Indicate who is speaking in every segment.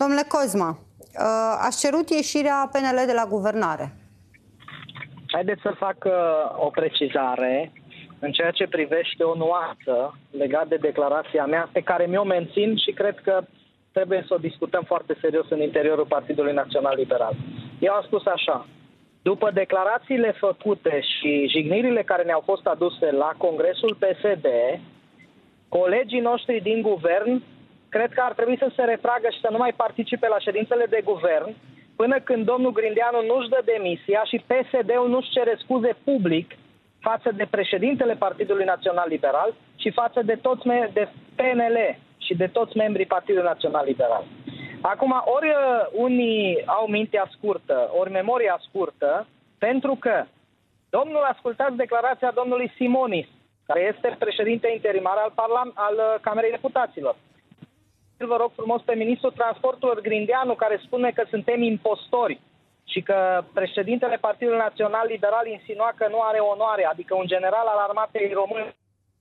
Speaker 1: Domnule Cozma, ați cerut ieșirea PNL de la guvernare.
Speaker 2: Haideți să fac o precizare în ceea ce privește o nuanță legată de declarația mea, pe care mi-o mențin și cred că trebuie să o discutăm foarte serios în interiorul Partidului Național Liberal. Eu am spus așa: după declarațiile făcute și jignirile care ne-au fost aduse la Congresul PSD, colegii noștri din guvern cred că ar trebui să se retragă și să nu mai participe la ședințele de guvern până când domnul Grindeanu nu-și dă demisia și PSD-ul nu-și cere scuze public față de președintele Partidului Național Liberal și față de toți de PNL și de toți membrii Partidului Național Liberal. Acum, ori unii au mintea scurtă, ori memoria scurtă, pentru că ascultați declarația domnului Simonis, care este președinte interimar al Camerei Deputaților. Vă rog frumos pe ministrul transporturilor Grindeanu, care spune că suntem impostori și că președintele Partidului Național Liberal insinua că nu are onoare, adică un general al armatei române.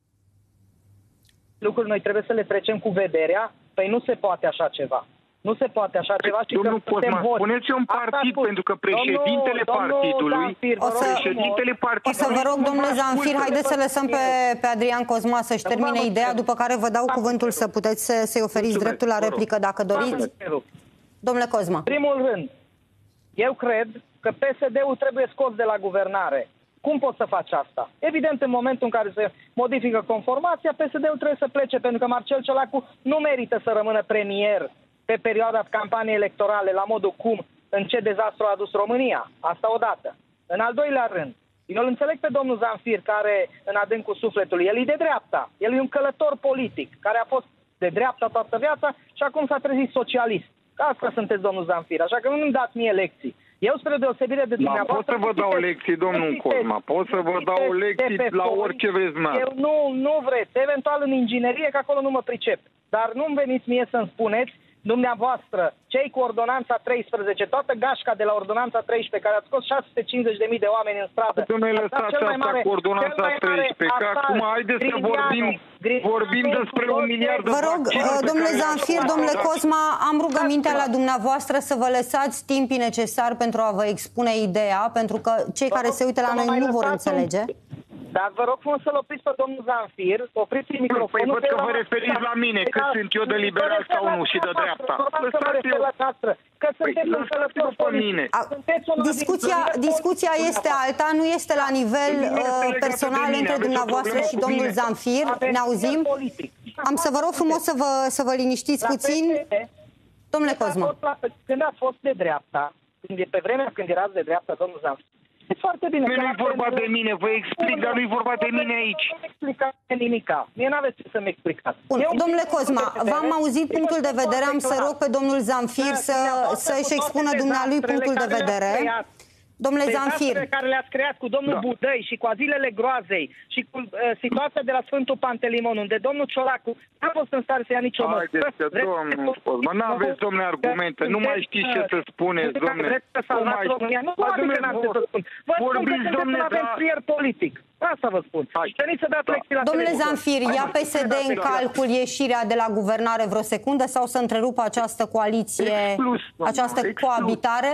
Speaker 2: Lucruri noi trebuie să le trecem cu vederea, păi nu se poate așa ceva. Nu se poate așa ceva și
Speaker 3: domnul
Speaker 2: că suntem
Speaker 3: Cozma, spuneți un partid, pentru că președintele partidului...
Speaker 1: O să vă rog, domnule Zamfir, haideți să lăsăm pe Adrian Cozma să-și termine ideea, după care vă dau cuvântul să puteți să-i oferiți dreptul la replică, dacă doriți. Domnule Cozma.
Speaker 2: În primul rând, eu cred că PSD-ul trebuie scos de la guvernare. Cum poți să faci asta? Evident, în momentul în care se modifică conformația, PSD-ul trebuie să plece, pentru că Marcel Ciolacu nu merită să rămână premier pe perioada campaniei electorale, la modul cum, în ce dezastru a adus România. Asta odată. În al doilea rând, eu îl înțeleg pe domnul Zamfir, care în adâncul sufletului, el e de dreapta. El e un călător politic, care a fost de dreapta toată viața și acum s-a trezit socialist. Asta sunteți, domnul Zamfir, așa că nu-mi dați mie lecții. Eu, spre deosebire de dumneavoastră...
Speaker 3: Pot să vă dau lecții, domnul Cozma. Pot să vă dau lecții la orice vreți dumneavoastră.
Speaker 2: Eu nu vreți. Eventual în inginerie, că acolo nu mă pricep. Dar nu-mi veniți mie să-mi spuneți dumneavoastră, cei cu ordonanța 13, toată gașca de la ordonanța 13, care a scos 650.000 de oameni în stradă.
Speaker 3: Dom'le, lăsați asta cu ordonanța 13, că acum haideți să vorbim despre 1 miliard de...
Speaker 1: Vă rog, domnule Zamfir, domnule Cozma, am rugămintea la dumneavoastră să vă lăsați timpii necesari pentru a vă expune ideea, pentru că cei care se uită la noi nu vor înțelege.
Speaker 2: Dar vă rog frumos să-l opriți pe domnul Zamfir, opriți microfonul.
Speaker 3: Păi văd că vă referiți la mine, că sunt eu de liberal sau nu și de dreapta.
Speaker 2: Că sunteți un călător politic.
Speaker 1: Discuția este alta, nu este la nivel personal între dumneavoastră și domnul Zamfir. Ne auzim? Am să vă rog frumos să vă liniștiți puțin. Domnule Cozma.
Speaker 2: Când ați fost de dreapta, pe vremea când erați de dreapta, domnul Zamfir, foarte bine.
Speaker 3: Nu e vorba de mine, vă explic, dar nu e vorba de mine aici.
Speaker 2: Nu mi explicați nimica. Mie n-aveți ce să-mi explicați.
Speaker 1: Domnule Cozma, v-am auzit punctul de vedere, am să rog pe domnul Zamfir să-și expună dumnealui punctul de vedere. Domnule Zamfir,
Speaker 2: care le-ați creat cu domnul Budăi și cu azilele groazei și cu situația de la Sfântul Pantelimon, unde domnul Ciolacu n-a fost în stare să ia nicio măsură.
Speaker 3: Domnul Cozma, n-aveți, domnule, argumente, nu mai știți ce să spuneți, domnule.
Speaker 2: Nu adică n-am ce să spun. Vă spun că sunteți un aventurier politic. Asta vă spun.
Speaker 1: Domnule Zamfir, ia PSD în calcul ieșirea de la guvernare vreo secundă sau să întrerupă această coaliție, această coabitare?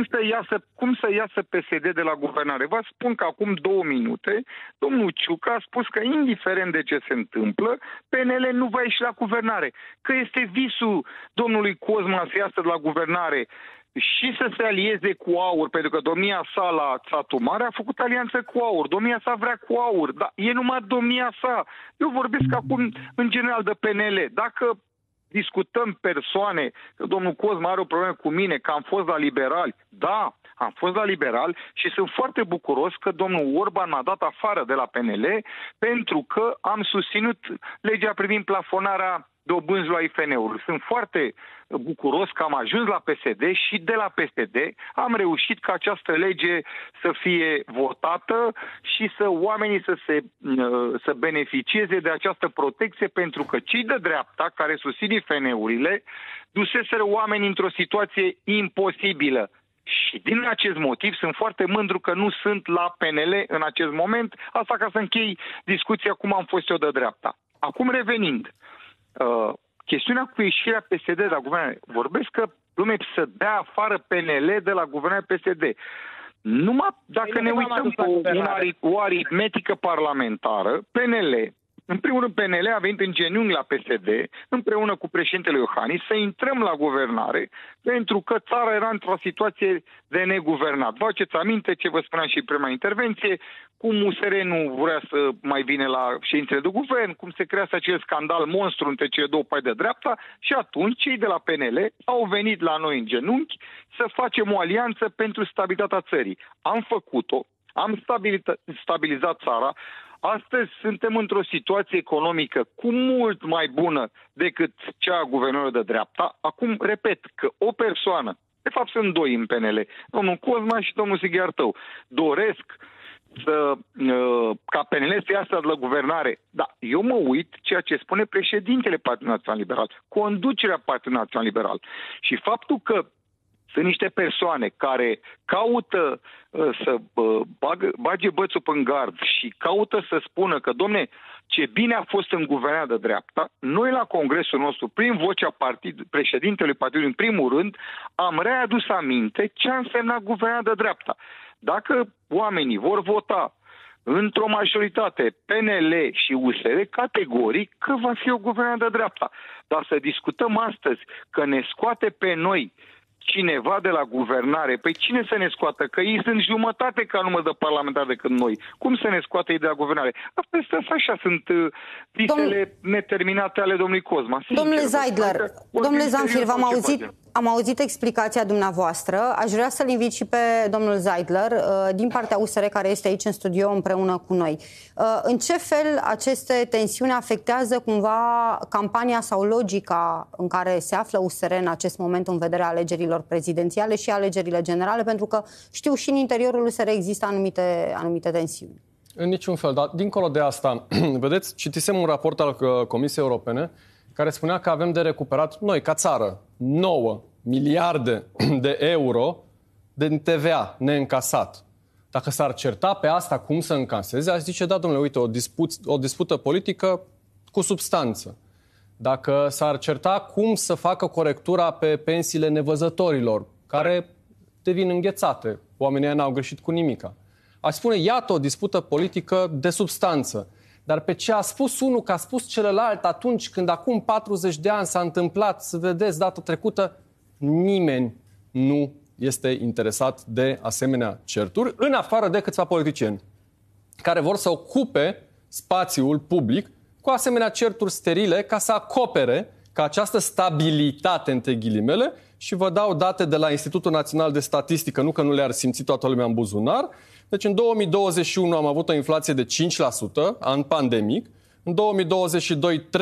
Speaker 3: Cum să iasă PSD de la guvernare? Vă spun că acum 2 minute domnul Ciucă a spus că indiferent de ce se întâmplă, PNL nu va ieși la guvernare. Că este visul domnului Cozma să iasă de la guvernare și să se alieze cu AUR, pentru că domnia sa la Satu Mare a făcut alianță cu AUR. Domnia sa vrea cu AUR, dar e numai domnia sa. Eu vorbesc acum în general de PNL. Dacă discutăm persoane, că domnul Cozma are o problemă cu mine, că am fost la liberali, da, am fost la liberal și sunt foarte bucuros că domnul Orban m-a dat afară de la PNL pentru că am susținut legea privind plafonarea dobânzi la IFN-uri. Sunt foarte bucuros că am ajuns la PSD și de la PSD am reușit ca această lege să fie votată și să oamenii să beneficieze de această protecție, pentru că cei de dreapta care susțin IFN-urile duseseră oamenii într-o situație imposibilă. Și din acest motiv sunt foarte mândru că nu sunt la PNL în acest moment. Asta ca să închei discuția cum am fost eu de dreapta. Acum revenind, chestiunea cu ieșirea PSD de la guvernare. Vorbesc că lumea să dea afară PNL de la guvernare PSD. Numai dacă ne uităm cu o aritmetică parlamentară, PNL, în primul rând PNL a venit în genunchi la PSD, împreună cu președintele Iohannis, să intrăm la guvernare, pentru că țara era într-o situație de neguvernat. Vă aduceți aminte ce vă spuneam și în prima intervenție, cum USR nu vrea să mai vină la ședințele de guvern, cum se creează acel scandal monstru între cele două pai de dreapta și atunci cei de la PNL au venit la noi în genunchi să facem o alianță pentru stabilitatea țării. Am făcut-o, am stabilizat țara. Astăzi suntem într-o situație economică cu mult mai bună decât cea a guvernului de dreapta. Acum, repet, că o persoană, de fapt sunt doi în PNL, domnul Cosma și domnul Sighiartău, doresc ca PNL să iasă de la guvernare. Da, eu mă uit ceea ce spune președintele Partidului Național Liberal, conducerea Partidului Național Liberal. Și faptul că sunt niște persoane care caută să bage bățul în gard și caută să spună că, domne, ce bine a fost în guvernarea de dreapta, noi la congresul nostru, prin vocea președintelui partidului, în primul rând, am readus aminte ce a însemnat guvernarea de dreapta. Dacă oamenii vor vota într-o majoritate PNL și USR, categoric că va fi o guvernare de dreapta. Dar să discutăm astăzi că ne scoate pe noi cineva de la guvernare, păi cine să ne scoată? Că ei sunt jumătate ca număr de parlamentari decât noi. Cum să ne scoată ei de la guvernare? Astea așa sunt visele neterminate ale domnului Cosma. Sincer,
Speaker 1: domnule Zeidler, domnule Zamfir, am auzit explicația dumneavoastră. Aș vrea să-l invit și pe domnul Zeidler din partea USR, care este aici în studio împreună cu noi. În ce fel aceste tensiuni afectează cumva campania sau logica în care se află USR în acest moment în vederea alegerilor prezidențiale și alegerile generale? Pentru că știu și în interiorul USR există anumite tensiuni.
Speaker 4: În niciun fel, dar dincolo de asta, vedeți, citisem un raport al Comisiei Europene care spunea că avem de recuperat noi, ca țară, 9 miliarde de euro de TVA neîncasat. Dacă s-ar certa pe asta cum să încaseze, aș zice, da, domnule, uite, o dispută politică cu substanță. Dacă s-ar certa cum să facă corectura pe pensiile nevăzătorilor, care devin înghețate, oamenii n-au greșit cu nimica. Aș spune, iată o dispută politică de substanță. Dar pe ce a spus unul, că a spus celălalt atunci când acum 40 de ani s-a întâmplat, să vedeți, data trecută, nimeni nu este interesat de asemenea certuri, în afară de câțiva politicieni care vor să ocupe spațiul public cu asemenea certuri sterile ca să acopere ca această stabilitate, între ghilimele, și vă dau date de la Institutul Național de Statistică, nu că nu le-ar simți toată lumea în buzunar. Deci în 2021 am avut o inflație de 5%, an pandemic, în 2022 13,8%,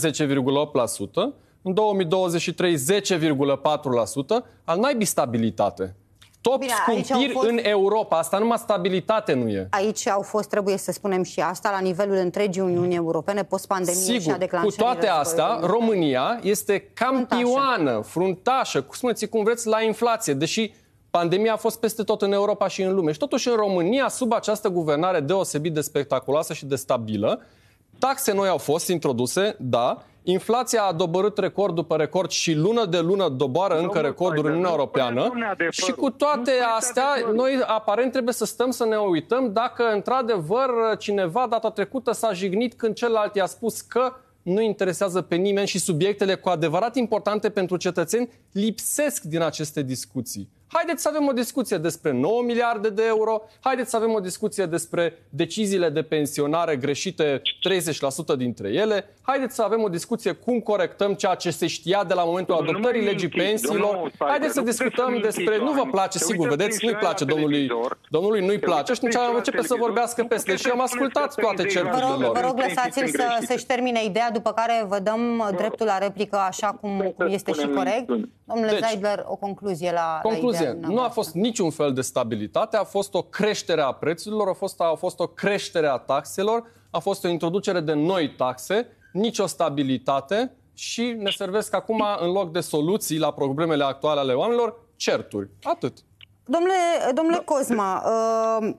Speaker 4: în 2023 10,4%, al naibii stabilitate. Top scumpiri în Europa. Asta numai stabilitate nu e.
Speaker 1: Aici au fost, trebuie să spunem și asta, la nivelul întregii Uniuni Europene, post-pandemie și a declanșării.
Speaker 4: Cu toate astea, România este campioană, fruntașă, spuneți cum vreți, la inflație, deși pandemia a fost peste tot în Europa și în lume. Și totuși în România, sub această guvernare deosebit de spectaculoasă și de stabilă, taxe noi au fost introduse, da, inflația a dobărât record după record și lună de lună doboară încă recorduri în Uniunea Europeană. Și cu toate astea, noi aparent trebuie să stăm să ne uităm dacă într-adevăr cineva data trecută s-a jignit când celălalt i-a spus că nu interesează pe nimeni și subiectele cu adevărat importante pentru cetățeni lipsesc din aceste discuții. Haideți să avem o discuție despre 9 miliarde de euro, haideți să avem o discuție despre deciziile de pensionare greșite, 30% dintre ele, haideți să avem o discuție cum corectăm ceea ce se știa de la momentul adoptării legii pensiilor, haideți să discutăm despre... Nu vă place, sigur, vedeți, nu-i place domnului nu-i place și atunci începe să vorbească peste și am ascultat toate certurile lor.
Speaker 1: Vă rog, lăsați-l să-și termine ideea, după care vă dăm dreptul la replică așa cum este și corect. Domnule Zeidler, o concluzie la ideea.
Speaker 4: Nu a fost niciun fel de stabilitate, a fost o creștere a prețurilor, a fost o creștere a taxelor, a fost o introducere de noi taxe, nicio stabilitate și ne servesc acum, în loc de soluții la problemele actuale ale oamenilor, certuri. Atât.
Speaker 1: Domnule Cosma,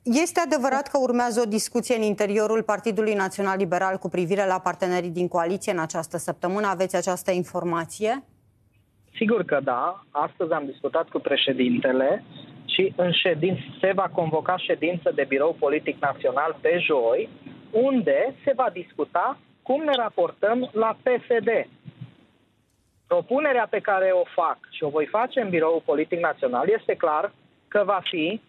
Speaker 1: Este adevărat că urmează o discuție în interiorul Partidului Național Liberal cu privire la partenerii din coaliție în această săptămână? Aveți această informație?
Speaker 2: Sigur că da. Astăzi am discutat cu președintele și în ședință se va convoca ședință de Birou Politic Național pe joi, unde se va discuta cum ne raportăm la PSD. Propunerea pe care o fac și o voi face în Biroul Politic Național este clar că va fi,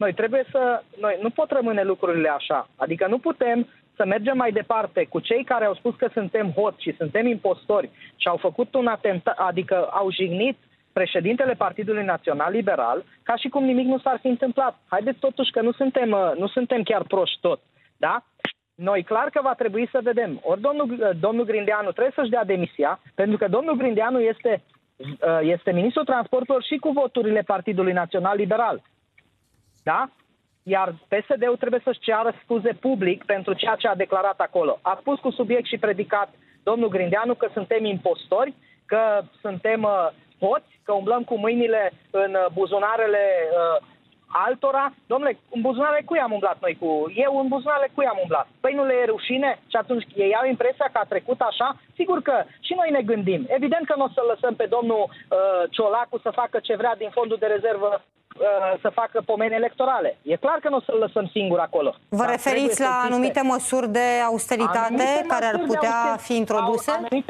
Speaker 2: noi nu pot rămâne lucrurile așa. Adică nu putem să mergem mai departe cu cei care au spus că suntem hoți și suntem impostori și au făcut un atentat, adică au jignit președintele Partidului Național Liberal, ca și cum nimic nu s-ar fi întâmplat. Haideți totuși că nu suntem chiar proști tot, da? Noi clar că va trebui să vedem. Ori domnul Grindeanu trebuie să-și dea demisia, pentru că domnul Grindeanu este ministrul transporturilor și cu voturile Partidului Național Liberal. Da? Iar PSD-ul trebuie să-și ceară scuze public pentru ceea ce a declarat acolo. A spus cu subiect și predicat domnul Grindeanu că suntem impostori, că suntem hoți, că umblăm cu mâinile în buzunarele altora. Dom'le, în buzunarele cui am umblat noi? Eu în buzunarele cui am umblat? Păi nu le e rușine? Și atunci ei au impresia că a trecut așa? Sigur că și noi ne gândim. Evident că nu o să lăsăm pe domnul Ciolacu să facă ce vrea din fondul de rezervă, să facă pomeni electorale. E clar că nu o să-l lăsăm singur acolo.
Speaker 1: Vă referiți la anumite măsuri de austeritate care ar putea fi introduse?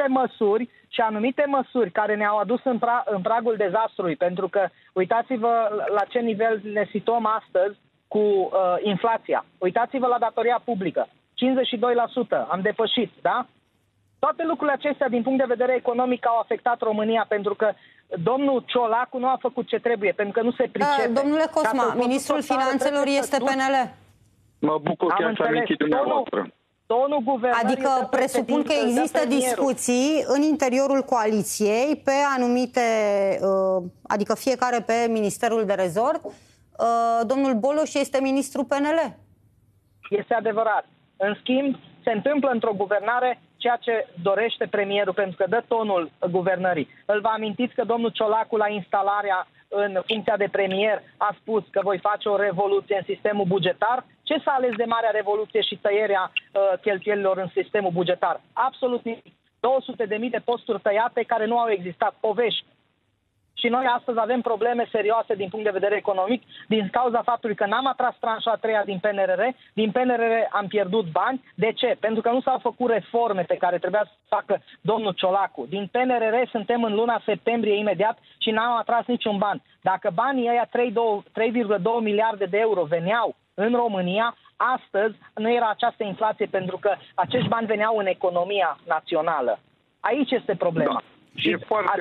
Speaker 2: Anumite măsuri care ne-au adus în pragul dezastrului, pentru că uitați-vă la ce nivel ne situăm astăzi cu inflația. Uitați-vă la datoria publică. 52% am depășit, da? Toate lucrurile acestea, din punct de vedere economic, au afectat România, pentru că domnul Ciolacu nu a făcut ce trebuie, pentru că nu se pricepe.
Speaker 1: Domnule Cosma, ministrul finanțelor este PNL.
Speaker 3: Mă bucur că ați amintit dumneavoastră.
Speaker 1: Adică presupun că există discuții în interiorul coaliției pe anumite, adică fiecare pe Ministerul de Resort. Domnul Boloș este ministru PNL.
Speaker 2: Este adevărat. În schimb, se întâmplă într-o guvernare ceea ce dorește premierul, pentru că dă tonul guvernării. Îl vă amintiți că domnul Ciolacu, la instalarea în funcția de premier, a spus că voi face o revoluție în sistemul bugetar? Ce s-a ales de Marea Revoluție și tăierea cheltuielilor în sistemul bugetar? Absolut nimic. 200.000 de posturi tăiate care nu au existat. Povești. Și noi astăzi avem probleme serioase din punct de vedere economic din cauza faptului că n-am atras tranșa a treia din PNRR. Din PNRR am pierdut bani. De ce? Pentru că nu s-au făcut reforme pe care trebuia să facă domnul Ciolacu. Din PNRR suntem în luna septembrie imediat și n-am atras niciun ban. Dacă banii ăia 3,2 miliarde de euro veneau în România, astăzi nu era această inflație, pentru că acești bani veneau în economia națională. Aici este problema.
Speaker 3: Da. Și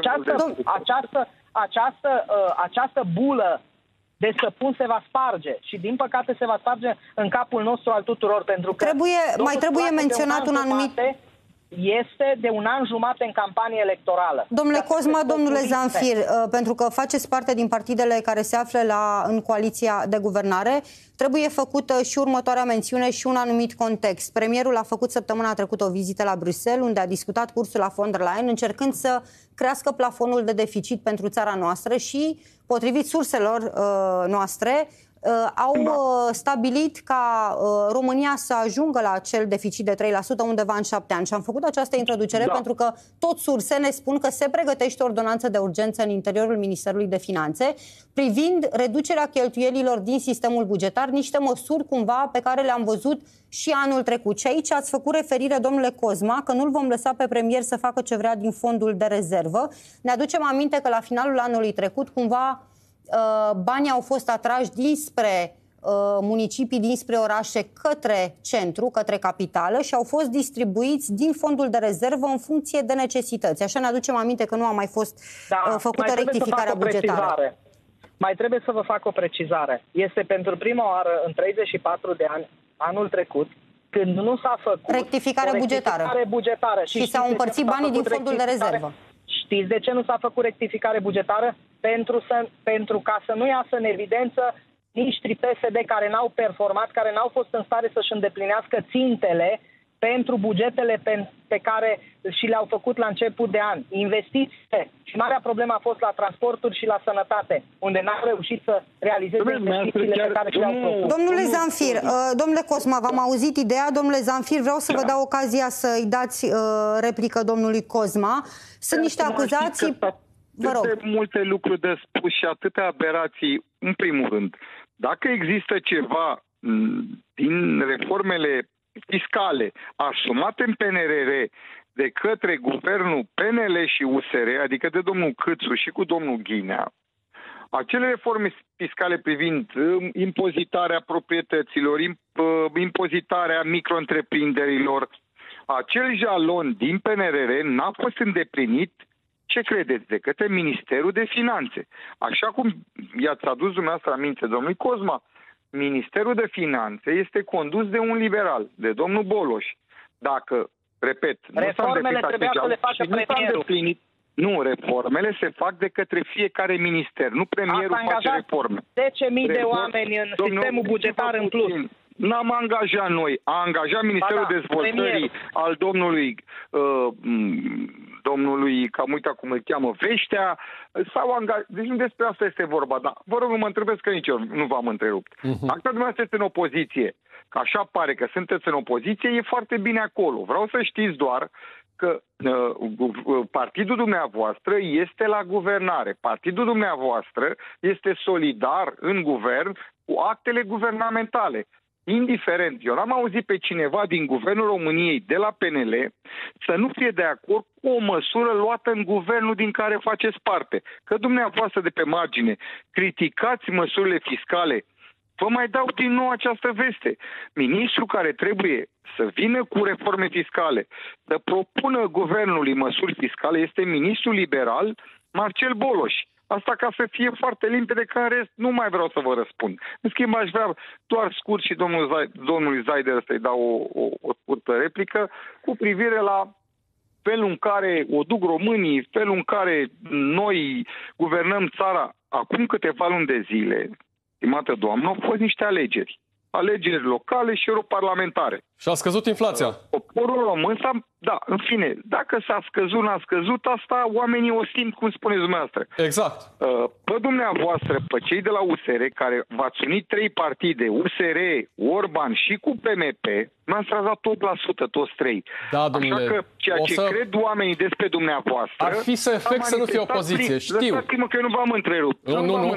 Speaker 2: această bulă de săpun se va sparge și din păcate se va sparge în capul nostru al tuturor, pentru că
Speaker 1: mai trebuie menționat un anumit...
Speaker 2: Este de un an jumate în campanie electorală.
Speaker 1: Domnule Cosma, domnule Zamfir, pentru că faceți parte din partidele care se află în coaliția de guvernare, trebuie făcută și următoarea mențiune și un anumit context. Premierul a făcut săptămâna trecută o vizită la Bruxelles, unde a discutat cursul la von der Leyen, încercând să crească plafonul de deficit pentru țara noastră și, potrivit surselor noastre, au stabilit ca România să ajungă la acel deficit de 3% undeva în 7 ani. Și am făcut această introducere pentru că tot surse ne spun că se pregătește o ordonanță de urgență în interiorul Ministerului de Finanțe privind reducerea cheltuielilor din sistemul bugetar, niște măsuri cumva pe care le-am văzut și anul trecut. Și aici ați făcut referire, domnule Cosma, că nu-l vom lăsa pe premier să facă ce vrea din fondul de rezervă. Ne aducem aminte că la finalul anului trecut cumva banii au fost atrași dinspre municipii, dinspre orașe către centru, către capitală și au fost distribuiți din fondul de rezervă în funcție de necesități. Așa ne aducem aminte că nu a mai fost făcută rectificarea bugetară.
Speaker 2: Mai trebuie să vă fac o precizare. Este pentru prima oară în 34 de ani, anul trecut, când nu s-a făcut
Speaker 1: rectificare
Speaker 2: bugetară.
Speaker 1: Și s-au împărțit banii din fondul de rezervă.
Speaker 2: Știți de ce nu s-a făcut rectificare bugetară? Pentru ca să nu iasă în evidență miniștrii PSD care n-au performat, care n-au fost în stare să-și îndeplinească țintele pentru bugetele pe care și le-au făcut la început de an. Investițiile. Și marea problemă a fost la transporturi și la sănătate, unde n-au reușit să realizeze investițiile pe care și le-au făcut.
Speaker 1: Domnule Zamfir, domnule Cosma, v-am auzit ideea. Domnule Zamfir, vreau să vă dau ocazia să-i dați replică domnului Cosma. Sunt niște acuzații... Vă rog.
Speaker 3: Atâtea multe lucruri de spus și atâtea aberații, în primul rând. Dacă există ceva din reformele fiscale asumate în PNRR de către guvernul PNL și USR, adică de domnul Câțu și cu domnul Ghinea, acele reforme fiscale privind impozitarea proprietăților, impozitarea micro-întreprinderilor, acel jalon din PNRR n-a fost îndeplinit, ce credeți, de către Ministerul de Finanțe. Așa cum i-ați adus dumneavoastră aminte, domnului Cosma, Ministerul de Finanțe este condus de un liberal, de domnul Boloș. Dacă, repet,
Speaker 2: reformele trebuia să le facă premierul.
Speaker 3: Nu, reformele se fac de către fiecare minister, nu premierul face reforme.
Speaker 2: 10.000 de oameni în sistemul bugetar în plus.
Speaker 3: N-am angajat noi, a angajat Ministerul Dezvoltării al domnului, cam uitat cum îl cheamă, Veștea, sau angajat, deci nu despre asta este vorba, dar vă rog, nu mă întrebați că nici eu nu v-am întrerupt. Dacă dumneavoastră este în opoziție, că așa pare că sunteți în opoziție, e foarte bine acolo. Vreau să știți doar că partidul dumneavoastră este la guvernare. Partidul dumneavoastră este solidar în guvern cu actele guvernamentale. Indiferent, eu n-am auzit pe cineva din Guvernul României de la PNL să nu fie de acord cu o măsură luată în guvernul din care faceți parte. Că dumneavoastră de pe margine criticați măsurile fiscale. Vă mai dau din nou această veste. Ministrul care trebuie să vină cu reforme fiscale, să propună guvernului măsuri fiscale, este ministrul liberal Marcel Boloș. Asta ca să fie foarte limpede, că în rest nu mai vreau să vă răspund. În schimb, aș vrea doar scurt și domnului Zaider să-i dau o scurtă replică cu privire la felul în care o duc românii, felul în care noi guvernăm țara. Acum câteva luni de zile, stimată doamnă, au fost niște alegeri. Alegeri locale și europarlamentare. Și
Speaker 4: a scăzut inflația.
Speaker 3: Poporul român da, în fine, dacă s-a scăzut, n-a scăzut, asta oamenii o simt, cum spuneți dumneavoastră.
Speaker 4: Exact.
Speaker 3: Pe dumneavoastră, pe cei de la USR, care v-ați unit 3 partide, USR, Orban și cu PMP, n-ați dat 8% toți 3.
Speaker 4: Da, domnule.
Speaker 3: Așa că ceea ce cred oamenii despre dumneavoastră...
Speaker 4: Ar fi să efect să nu fie opoziție, știu.
Speaker 3: Lăsați-mă că eu nu v-am întrerupt.
Speaker 4: Nu.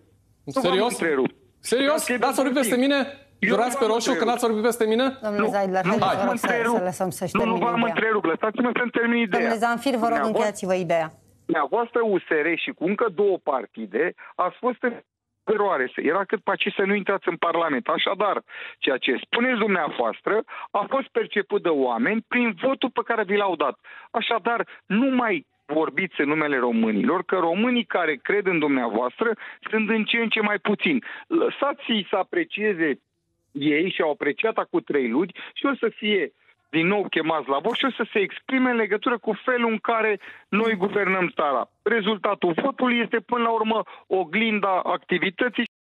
Speaker 4: Serios? Serios? N-ați vorbit peste mine? Jurați pe roșu că n-ați vorbit peste mine?
Speaker 1: Domnule Zaidler, haideți, vă rog să lăsăm să-și termine ideea.
Speaker 3: Nu v-am întrerupt, lăsați-mă să-mi termin ideea.
Speaker 1: Domnule Zamfir, vă rog, încheiați-vă ideea.
Speaker 3: Dumneavoastră USR și cu încă 2 partide ați fost în eroare. Era cât paci să nu intrați în Parlament. Așadar, ceea ce spuneți dumneavoastră a fost perceput de oameni prin votul pe care vi l-au dat. Așadar, nu mai vorbiți în numele românilor, că românii care cred în dumneavoastră sunt în ce în ce mai puțini. Lăsați-i să aprecieze ei și au apreciat acum 3 luni și o să fie din nou chemați la vot și o să se exprime în legătură cu felul în care noi guvernăm țara. Rezultatul votului este până la urmă oglinda activității